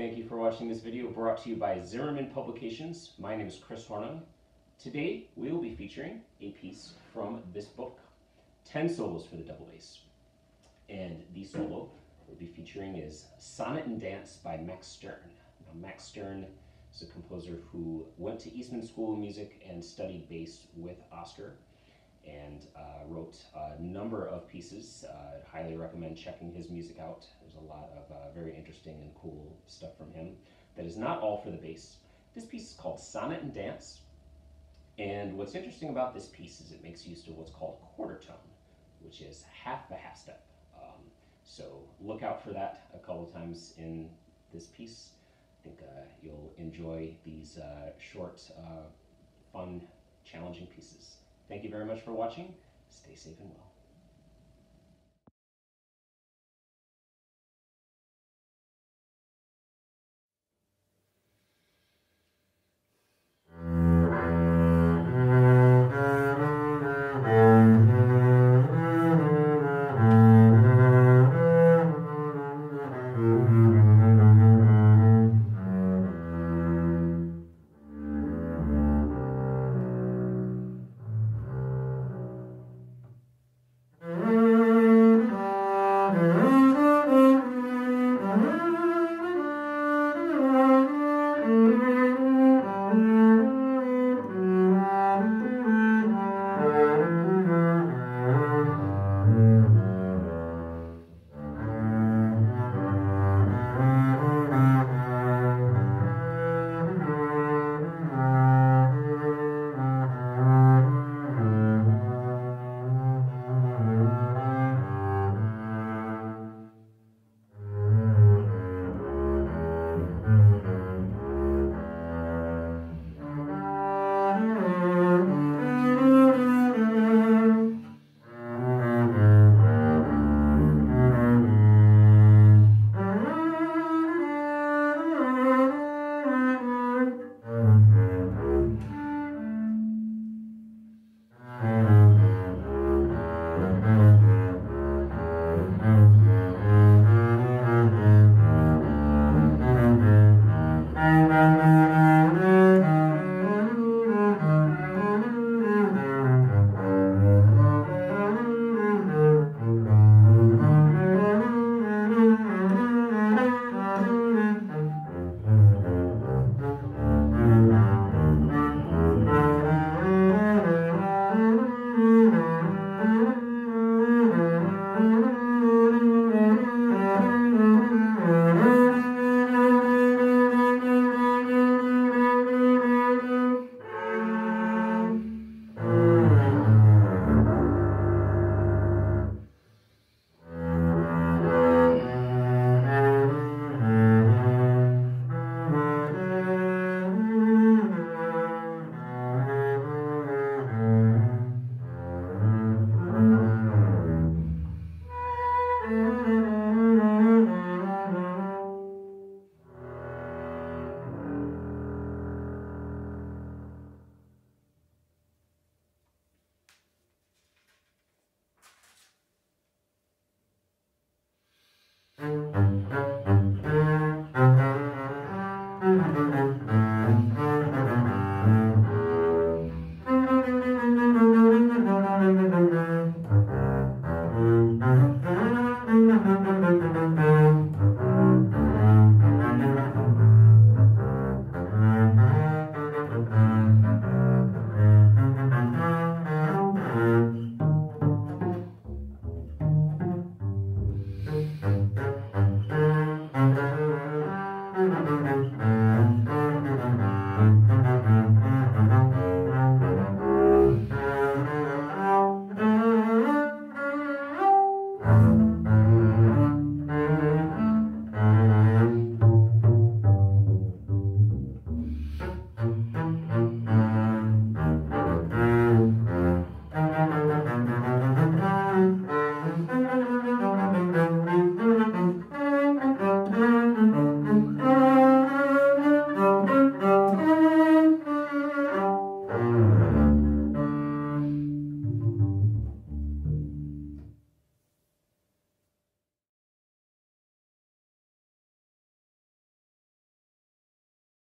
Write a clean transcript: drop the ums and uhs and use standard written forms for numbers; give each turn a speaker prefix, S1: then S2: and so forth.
S1: Thank you for watching this video brought to you by Zimmerman Publications. My name is Chris Hornung. Today we will be featuring a piece from this book, 10 Solos for the Double Bass. And the solo we'll be featuring is Sonnet and Dance by Max Stern. Now, Max Stern is a composer who went to Eastman School of Music and studied bass with Oscar and wrote a number of pieces. I'd highly recommend checking his music out. There's a lot of very interesting and cool stuff from him that is not all for the bass. This piece is called Sonnet and Dance, and what's interesting about this piece is it makes use of what's called quarter tone, which is half the half step. So look out for that a couple of times in this piece. I think you'll enjoy these short, fun, challenging pieces. Thank you very much for watching. Stay safe and well.